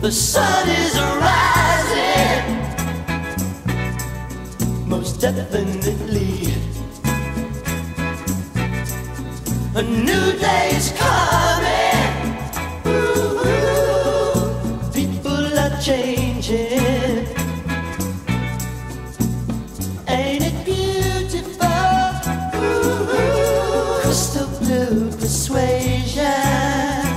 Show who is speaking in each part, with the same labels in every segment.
Speaker 1: The sun is rising, most definitely. A new day is coming. Ooh, people are changing. Ain't it beautiful? Ooh, crystal blue persuasion.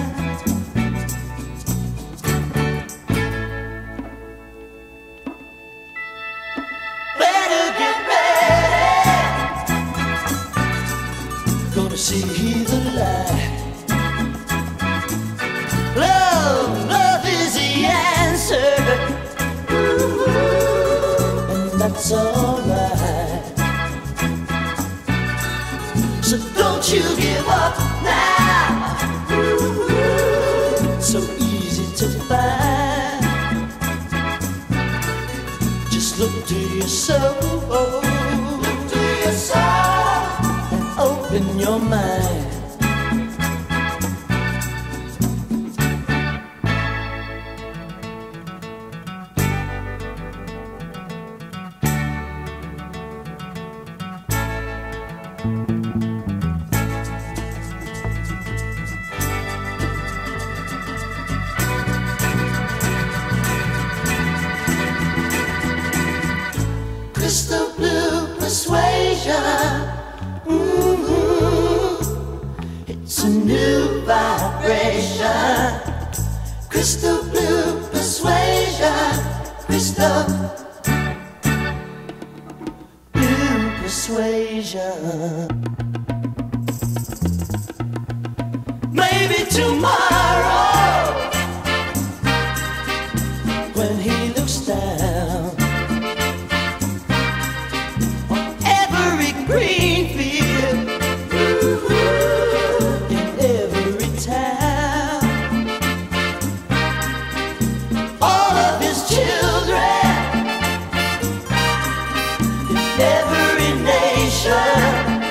Speaker 1: Gonna see the light. Love is the answer. Ooh, and that's alright. So don't you give up now. Ooh, so easy to find. Just look to your soul. Look to your soul. Open your mind. Crystal blue persuasion. It's a new vibration. Crystal blue persuasion. Crystal blue persuasion. Maybe tomorrow, when he looks down on every green field, in every town, all of his children, in every nation,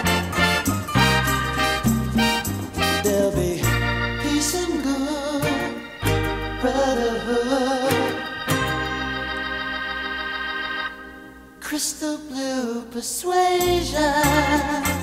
Speaker 1: there'll be peace and good brotherhood. Crystal blue persuasion.